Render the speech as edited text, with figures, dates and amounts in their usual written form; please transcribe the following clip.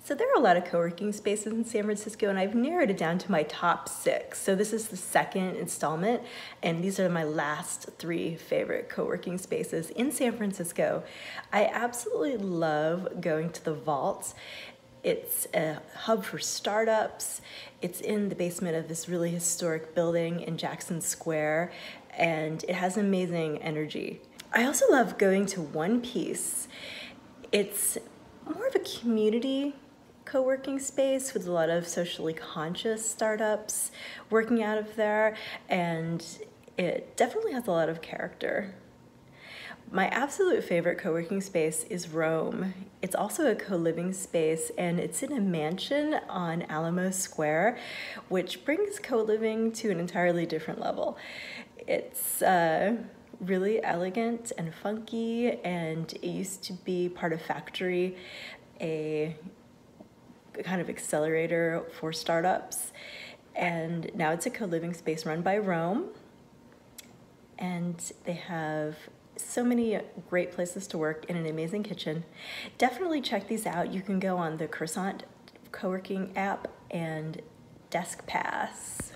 So there are a lot of co-working spaces in San Francisco, and I've narrowed it down to my top 6. So this is the second installment, and these are my last 3 favorite co-working spaces in San Francisco. I absolutely love going to the Vault. It's a hub for startups. It's in the basement of this really historic building in Jackson Square, and it has amazing energy. I also love going to One Piece. It's more of a community co-working space with a lot of socially conscious startups working out of there, and it definitely has a lot of character. My absolute favorite co-working space is Rome. It's also a co-living space, and it's in a mansion on Alamo Square, which brings co-living to an entirely different level. It's really elegant and funky, and it used to be part of Factory, a kind of accelerator for startups, and now it's a co-living space run by Rome, and they have so many great places to work and an amazing kitchen. Definitely check these out. You can go on the Croissant co-working app and Desk Pass.